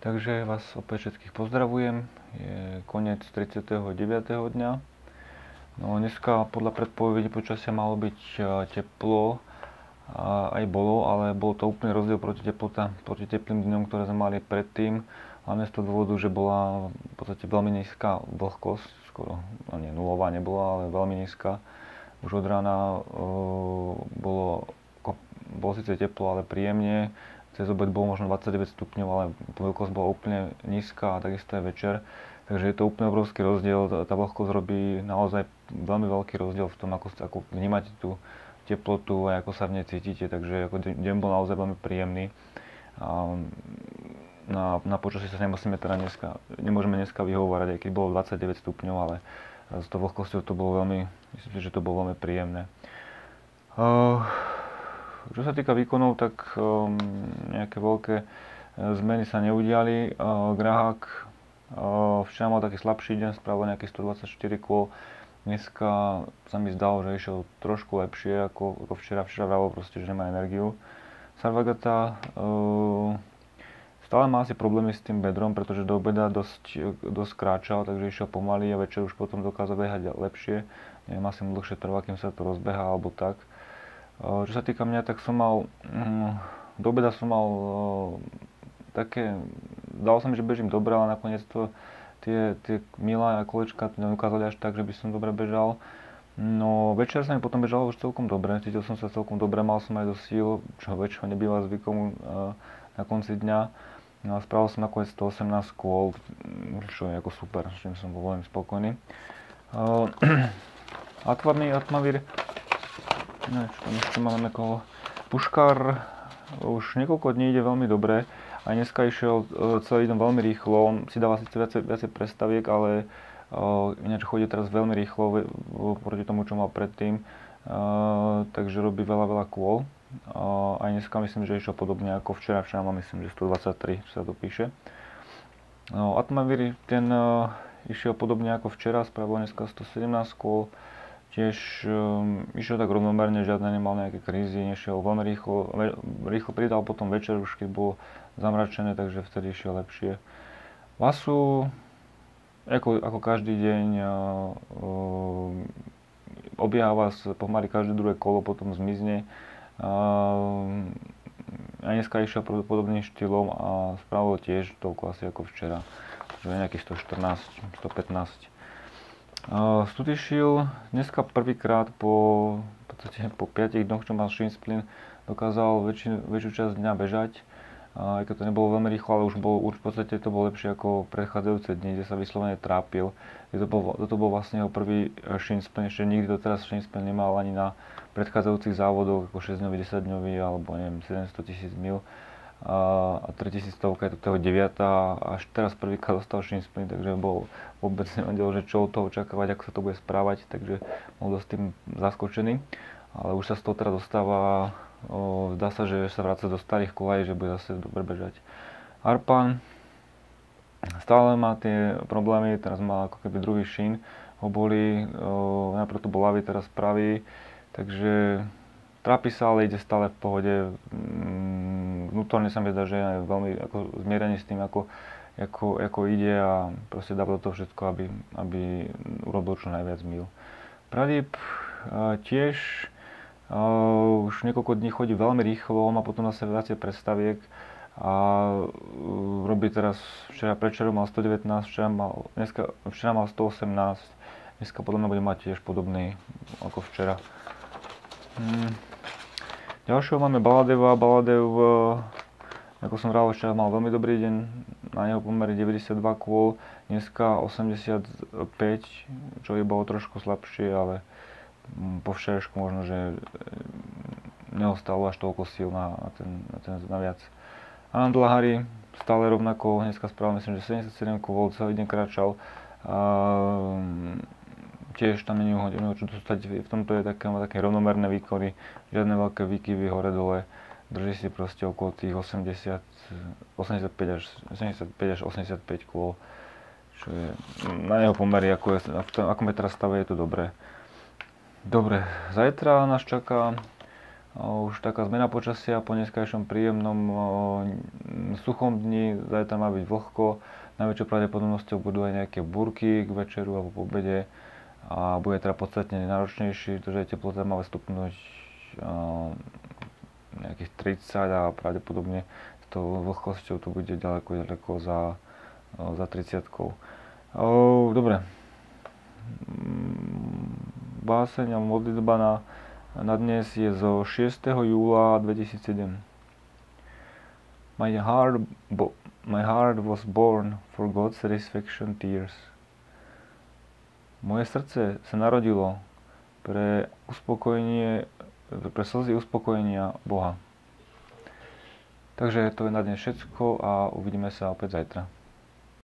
Takže vás opäť všetkých pozdravujem. Je koniec 39. dňa. No dneska podľa predpovedí počasia malo byť teplo. Aj bolo, ale bol to úplný rozdiel proti teplým dňom, ktoré sme mali predtým. Hlavne z toho dôvodu, že bola v podstate veľmi nízka vlhkosť, skoro nie nulová nebola, ale veľmi nízka. Už od rána bolo síce teplo, ale príjemne. Cez obed bolo možno 29 stupňov, ale vlhkosť bola úplne nízka a takisto aj večer. Takže je to úplne obrovský rozdiel. Tá vlhkosť robí naozaj veľmi veľký rozdiel v tom, ako vnímate tú teplotu a ako sa v nej cítite. Takže ako deň bol naozaj veľmi príjemný. Na počasí sa nemôžeme dneska vyhovárať, aj keď bolo 29 stupňov, ale s tou vlhkosťou to bolo veľmi, myslím si, že to bolo veľmi príjemné. Čo sa týka výkonov, tak nejaké veľké zmeny sa neudiali. Grahák včera mal taký slabší deň, spravil nejakých 124 kôl. Dneska sa mi zdalo, že išiel trošku lepšie ako včera. Včera vravil proste, že nemá energiu. Sarvagata stále má asi problémy s tým bedrom, pretože do obeda dosť kráčal, takže išiel pomaly a večer už potom dokázal behať lepšie. Neviem, asi mu dlhšie trvá, kým sa to rozbehá alebo tak. Čo sa týka mňa, tak som mal, do obeda som mal také, dalo sa mi, že bežím dobre, ale nakoniec tie milé kolečka neukázali až tak, že by som dobre bežal. No večer sa mi potom bežalo už celkom dobre, cítil som sa celkom dobre, mal som aj do síl, čo väčšinou nebýva zvykom na konci dňa. No a spravil som nakoniec 118 kôl, čo je ako super, s čím som bol veľmi spokojný. Atmavír. Ešte máme niekoho. Puškár už niekoľko dní ide veľmi dobre. Aj dneska išiel celý deň veľmi rýchlo. On si dáva síce viacej prestaviek, ale ináč chodí teraz veľmi rýchlo proti tomu, čo mal predtým. Takže robí veľa kôl. Aj dneska myslím, že išiel podobne ako včera. Včera mám myslím, že 123, čo sa to píše. Atmavír ten išiel podobne ako včera. Spravil dneska 117 kôl. Tiež išiel tak rovnomerne, žiadne nemal nejaké krízy, nešiel veľmi rýchlo pridal potom večer, už keď bolo zamračené, takže vtedy išiel lepšie. Vasu, ako každý deň, obieháva pomaly každé druhé kolo, potom zmizne. A dneska išiel podobným štýlom a spravil tiež toľko asi ako včera, takže nejakých 114, 115. Studišil dneska prvýkrát po 5 dňoch, čo mal shin splint, dokázal väčšiu časť dňa bežať. Aj keď to nebolo veľmi rýchlo, ale už v podstate to bolo lepšie ako predchádzajúce dni, kde sa vyslovene trápil. Toto bol vlastne jeho prvý shin splint, ešte nikdy doteraz shin splint nemal ani na predchádzajúcich závodoch, ako 6-dňový, 10-dňový alebo neviem, 700 000 mil. A 3000 je to toho 9. Až teraz prvýkrát dostal shin splint, takže vôbec nevedel, že čo od toho očakávať, ako sa to bude správať, takže bol dosť tým zaskočený. Ale už sa z toho teda dostáva, zdá sa, že sa vráca do starých kolají, že bude zase dobre bežať. Arpan stále má tie problémy, teraz má ako keby druhý shin, ho bolí, najprv to bol ľavý, teraz pravý, takže trápi sa, ale ide stále v pohode. Vnútorne sa mi zdá, že je veľmi zmierený s tým, ako ide a proste dáva do toho všetko, aby urobil čo najviac míl. Pradip tiež už niekoľko dní chodí veľmi rýchlo, má potom zase viacej prestaviek a robí teraz, včera mal 119, včera mal 118, dneska podľa mňa bude mať tiež podobný ako včera. Ďalšieho máme Baladeva. Baladev, ako som vravil, včera mal veľmi dobrý deň, na neho pomery 92 kôl, dneska 85, čo je bolo trošku slabšie, ale po včerajšku možno, že neostalo až toľko síl na viac. Anand Lahari stále rovnako, dneska spravil myslím, že 77 kôl, celý deň kráčal. Tiež tam nie je čo dostať, v tomto je také rovnomerné výkony, žiadne veľké výkyvy hore-dole, drží si proste okolo tých 75 až 85 kôl, čo je na jeho pomery, ako je teraz stave, je to dobré. Dobre, zajtra nás čaká Už taká zmena počasia po dneskajšom príjemnom suchom dni, zajtra má byť vlhko, najväčšou pravdepodobnosťou budú aj nejaké búrky k večeru alebo po obede a bude teda podstatne náročnejší, pretože teplota má stupnúť nejakých 30 a pravdepodobne s tou vlhkosťou to bude ďaleko za 30. Dobre. Báseň a modlitba na dnes je zo 6. júla 2007. My heart was born for God's satisfaction tears. Moje srdce sa narodilo pre slzy uspokojenia Boha. Takže to je na dnes všetko a uvidíme sa opäť zajtra.